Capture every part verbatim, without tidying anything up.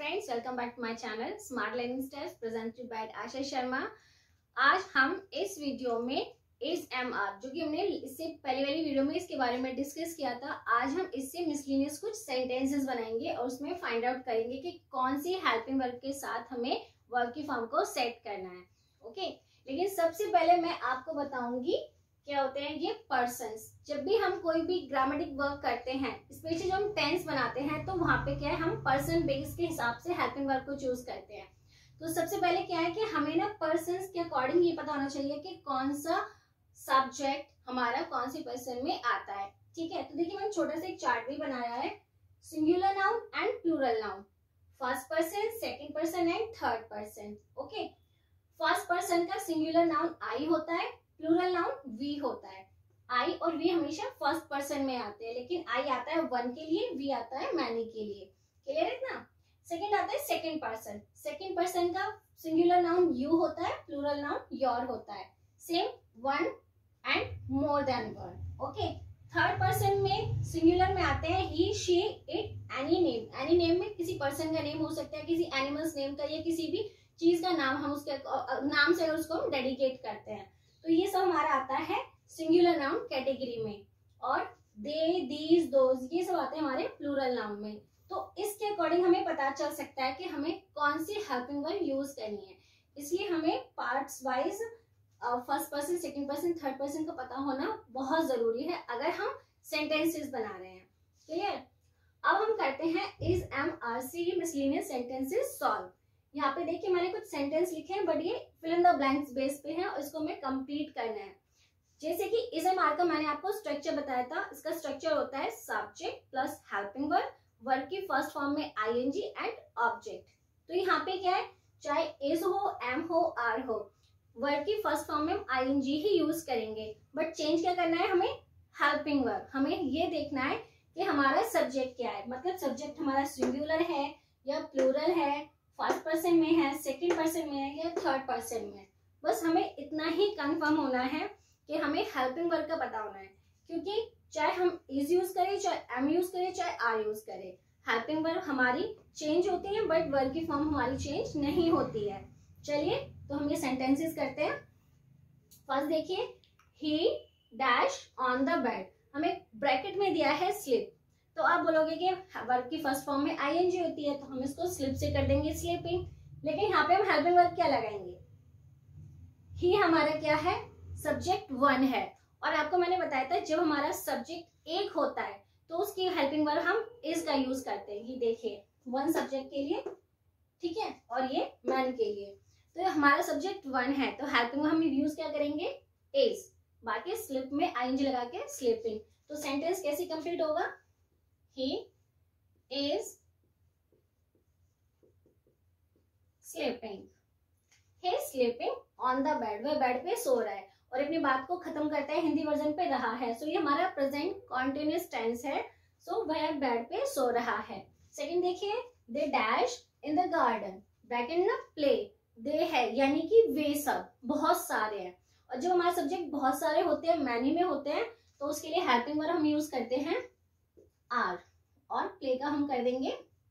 Friends, welcome back to my channel smart learning steps presented by Asha Sharma. आज हम इस video में इज एम आर, जो कि हमने इससे पहले वाली वीडियो में इसके बारे में डिस्कस किया था, आज हम इससे मिसलिनियस कुछ सेंटेंसेस बनाएंगे और उसमें फाइंड आउट करेंगे कि कौन सी हेल्पिंग वर्ब के साथ हमें वर्ब की फॉर्म को सेट करना है। ओके, लेकिन सबसे पहले मैं आपको बताऊंगी क्या होते हैं ये पर्सन्स। जब भी हम कोई भी ग्रामेटिक वर्क करते हैं, स्पेशली जब हम टेंस बनाते हैं, तो वहां पे क्या है, हम पर्सन बेस के हिसाब से हेल्पिंग वर्ब को चूज करते हैं। तो सबसे पहले क्या है कि हमें ना पर्सन्स के अकॉर्डिंग ये पता होना चाहिए कि कौन सा सब्जेक्ट हमारा कौन सी पर्सन में आता है। ठीक है, तो देखिए मैंने छोटा सा एक चार्ट भी बनाया है। Singular noun and plural noun, first person, second person and third person. Okay, first person का सिंगुलर नाउन आई होता है, प्लूरल नाउन वी होता है। आई और वी हमेशा फर्स्ट पर्सन में आते हैं, लेकिन आई आता है वन के लिए, वी आता है मैनी के लिए। क्लियर है ना। सेकंड आता है सेकंड पर्सन। सेकंड पर्सन का सिंगुलर नाउन यू होता है, प्लूरल नाउन योर होता है। Same one and more than one. Okay, third person में सिंगुलर में आते हैं he, she, it, any name. Any name में किसी पर्सन का नेम हो सकता है, किसी एनिमल्स नेम का, या किसी भी चीज का नाम हम उसके नाम से उसको हम डेडिकेट करते हैं। तो ये सब हमारा आता है सिंगुलर नाउन कैटेगरी में, और दे, दीज, दोज ये सब आते हैं हमारे प्लूरल नाउन में। तो इसके अकॉर्डिंग हमें पता चल सकता है कि हमें कौन सी हेल्पिंग वर्ब यूज करनी है। इसलिए हमें parts wise first person, second person, third person का पता होना बहुत जरूरी है अगर हम सेंटेंसेस बना रहे हैं। क्लियर। अब हम करते हैं इज एम आर सी मिसलेनियस सेंटेंसेस सॉल्व। यहाँ पे देखिए मैंने कुछ सेंटेंस लिखे हैं, बट ये fill in the blanks base पे है और इसको हमें कंप्लीट करना है। जैसे कि इज एम आर का मैंने आपको स्ट्रक्चर बताया था। इसका स्ट्रक्चर होता है subject plus helping verb, verb की फर्स्ट फॉर्म में आईएनजी एंड ऑब्जेक्ट। तो यहाँ पे क्या है, चाहे इज हो, एम हो, आर हो, वर्ब की फर्स्ट फॉर्म में हम आईएनजी ही यूज करेंगे, बट चेंज क्या करना है हमें, हेल्पिंग वर्ब। हमें ये देखना है कि हमारा सब्जेक्ट क्या है, मतलब सब्जेक्ट हमारा सिंगुलर है या प्लूरल है, फर्स्ट पर्सन में है, सेकंड पर्सन में है या थर्ड पर्सन में। बस हमें इतना ही कंफर्म होना है कि हमें हेल्पिंग वर्ब का पता होना है, क्योंकि चाहे हम इज यूज करें, चाहे एम यूज करें, चाहे आर यूज करें, हेल्पिंग वर्ब हमारी चेंज होती है, बट वर्ब की फॉर्म हमारी चेंज नहीं होती है। चलिए तो हम ये सेंटेंसेस करते हैं। फर्स्ट देखिए, he dash on the bed, हमें ब्रैकेट में दिया है स्लिप। तो आप बोलोगे कि वर्ब की फर्स्ट फॉर्म में आईएनजी होती है, तो हम इसको स्लिप से कर देंगे स्लीपिंग। लेकिन यहाँ पे हम हेल्पिंग वर्ब क्या लगाएंगे, ही हमारा क्या है, सब्जेक्ट वन है। और आपको मैंने बताया था जब हमारा सब्जेक्ट एक होता है तो उसकी हेल्पिंग वर्ब हम इज का यूज करते हैं। ये देखिए वन सब्जेक्ट के लिए, ठीक है, और ये मैन के लिए। तो हमारा सब्जेक्ट वन है तो हेल्पिंग वर्ब हम यूज क्या करेंगे, इज। बाकी स्लिप में आईएनजी लगा के स्लीपिंग। तो सेंटेंस कैसे कंप्लीट होगा, he is sleeping, he is sleeping on the bed, वह बेड पे सो रहा है। और अपनी बात को खत्म करता है हिंदी वर्जन पे रहा है। सो so, ये हमारा प्रेजेंट कॉन्टिन्यूअस टेंस है। सो so, वह बेड पे सो रहा है। सेकंड देखिए, they dash in the garden, bracket ना प्ले, दे है यानी कि वे सब बहुत सारे हैं। और जब हमारे सब्जेक्ट बहुत सारे होते हैं, मैनी में होते हैं, तो उसके लिए हेल्पिंग वर्ब हम यूज करते हैं आर, और प्ले का हम कर देंगे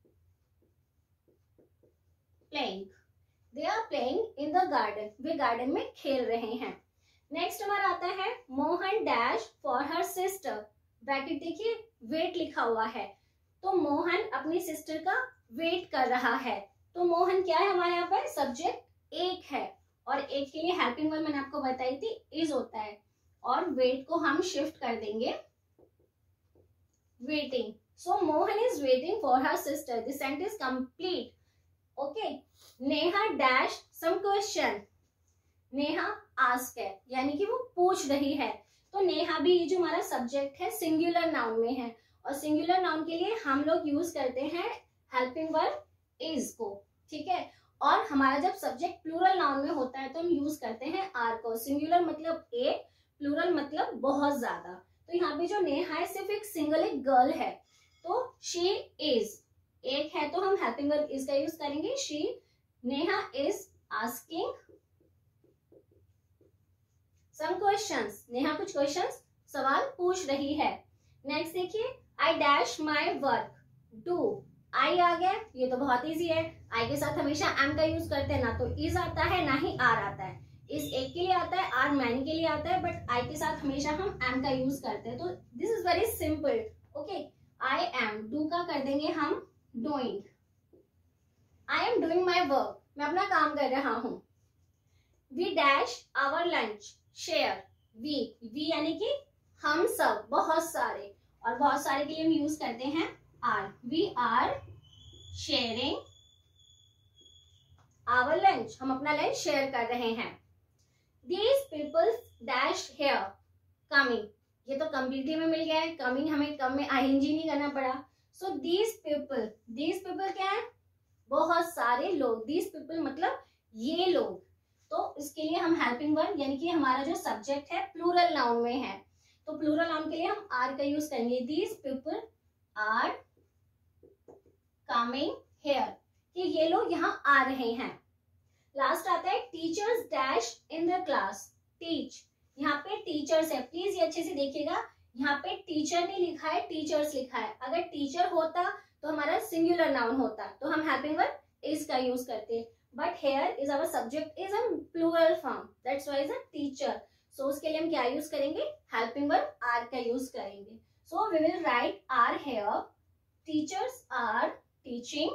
playing. They are playing in the garden, वे गार्डन में खेल रहे हैं। नेक्स्ट हमारा आता है Mohan dash for her sister, bracket देखिए वेट लिखा हुआ है, तो मोहन अपनी सिस्टर का वेट कर रहा है। तो मोहन क्या है हमारे यहाँ पर, सब्जेक्ट एक है, और एक के लिए हेल्पिंग वर्ब मैंने आपको बताई थी इज होता है, और वेट को हम शिफ्ट कर देंगे waiting. So Mohan is waiting for her sister. This sentence complete. Okay. Neha dash some question. Neha ask है यानी कि वो पूछ रही है। तो नेहा भी ये जो हमारा सब्जेक्ट है सिंगुलर नाउन में है, और सिंगुलर नाउन के लिए हम लोग यूज करते हैं हेल्पिंग वर्ब इज को। ठीक है, और हमारा जब सब्जेक्ट प्लूरल नाउन में होता है तो हम यूज करते हैं आर को। सिंगुलर मतलब एक, प्लूरल मतलब बहुत ज्यादा। तो यहाँ पे जो नेहा है सिर्फ एक सिंगल एक गर्ल है, तो शी इज एक है तो हम हेल्पिंग वर्ब इज का यूज करेंगे। She, Neha is asking some questions, Neha कुछ क्वेश्चंस सवाल पूछ रही है। नेक्स्ट देखिए, I dash my work do, I आ गया, ये तो बहुत इजी है। आई के साथ हमेशा एम का यूज करते हैं, ना तो इज आता है ना ही आर आता है। इज एक के लिए आता है, आर मैनी के लिए आता है, बट आई के साथ हमेशा हम एम का यूज करते हैं। तो this is very simple. Okay, I am, do का कर देंगे हम doing. I am doing my work, मैं अपना काम कर रहा हूं। We dash our lunch, share, we, we यानी कि हम सब, बहुत सारे, और बहुत सारे के लिए हम यूज करते हैं are. We are sharing our lunch, हम अपना लंच शेयर कर रहे हैं। These peoples dash here coming, ये तो कंप्लीटली में मिल गया है, कमिंग हमें कम में आईएनजी नहीं करना पड़ा। So these people, these people क्या है, बहुत सारे लोग। दीज पीपल मतलब ये लोग, तो इसके लिए हम हेल्पिंग वर्ब यानी कि हमारा जो सब्जेक्ट है प्लूरल नाउन में है, तो प्लूरल नाउन के लिए हम आर का यूज करेंगे। These people are coming here, कि ये लोग यहाँ आ रहे हैं। लास्ट आता है teachers dash in the class, teach, यहाँ पे टीचर्स है, प्लीज ये अच्छे से देखिएगा, यहाँ पे टीचर नहीं लिखा है, टीचर्स लिखा है। अगर टीचर होता तो हमारा सिंगुलर नाउन होता, तो हम हेल्पिंग वर्ब इज का यूज करते, but here is our subject is in plural form, that's why is a teacher. So उसके लिए हम क्या यूज करेंगे, हेल्पिंग वर्ब आर का यूज करेंगे। So we will write are here, teachers are teaching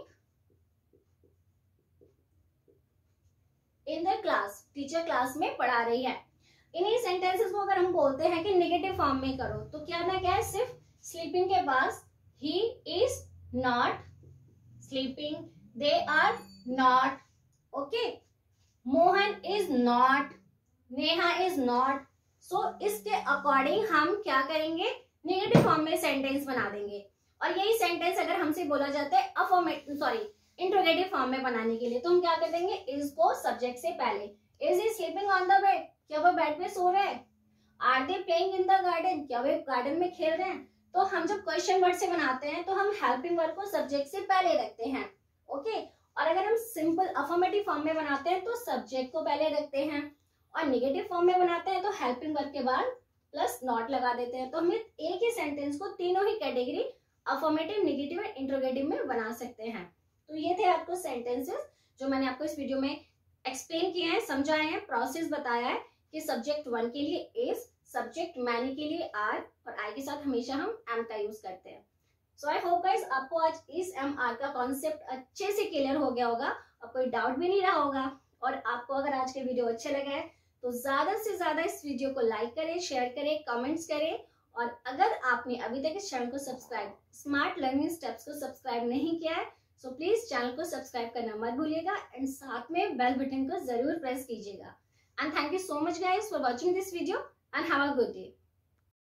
in the class, teacher class में पढ़ा रही है। इन्हीं सेंटेंसेस को अगर हम बोलते हैं कि नेगेटिव फॉर्म में करो, तो क्या ना क्या है, सिर्फ स्लीपिंग के पास he is not sleeping, they are not, okay, Mohan is not, Neha is not. So इसके अकॉर्डिंग हम क्या करेंगे, नेगेटिव फॉर्म में सेंटेंस बना देंगे। और यही सेंटेंस अगर हमसे बोला जाता है अफर्मेटिव सॉरी इंट्रोगेटिव फॉर्म में बनाने के लिए, तो हम क्या कर देंगे, इज को सब्जेक्ट से पहले। Is he sleeping on the bed, क्या वो बेड पे सो रहे हैं। Are they playing in the garden, क्या वे गार्डन में खेल रहे हैं। तो हम जब क्वेश्चन वर्ड से बनाते हैं तो हम हेल्पिंग वर्ब को सब्जेक्ट से पहले रखते हैं, ओके। और अगर हम सिंपल अफर्मेटिव फॉर्म में बनाते हैं तो सब्जेक्ट को पहले रखते हैं, और नेगेटिव फॉर्म में बनाते हैं तो हेल्पिंग वर्ब के बाद प्लस नॉट लगा देते हैं। तो हम एक ही सेंटेंस को तीनों ही कैटेगरी अफर्मेटिव, नेगेटिव और इंट्रोगेटिव में बना सकते हैं। तो ये थे आपको सेंटेंसेस जो मैंने आपको इस वीडियो में एक्सप्लेन किए हैं, समझाए हैं, प्रोसेस बताया है कि सब्जेक्ट वन के लिए इज, सब्जेक्ट मैनी के लिए आर, और आई के साथ हमेशा हम एम का यूज करते हैं। सो आई होप गाइस आपको आज इस एम आर का कॉन्सेप्ट अच्छे से क्लियर हो गया होगा, और कोई डाउट भी नहीं रहा होगा। और आपको अगर आज के वीडियो अच्छे लगे हैं तो ज्यादा से ज्यादा इस वीडियो को लाइक करें, शेयर करें, कमेंट्स करें। और अगर आपने अभी तक इस चैनल को सब्सक्राइब स्मार्ट लर्निंग स्टेप्स को सब्सक्राइब नहीं किया है, सो प्लीज चैनल को सब्सक्राइब करना मत भूलिएगा, एंड साथ में बेल बटन को जरूर प्रेस कीजिएगा। And thank you so much guys for watching this video, and have a good day.